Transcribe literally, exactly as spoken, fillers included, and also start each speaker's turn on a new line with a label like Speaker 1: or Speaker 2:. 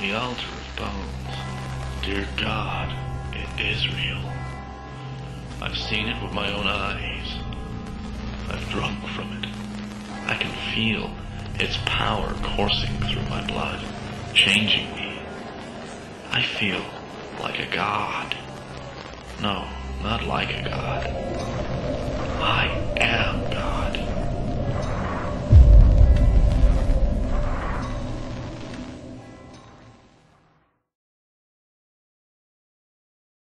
Speaker 1: The altar of bones. Dear God, it is real. I've seen it with my own eyes. I've drunk from it. I can feel its power coursing through my blood, changing me. I feel like a god. No, not like a god. I am God.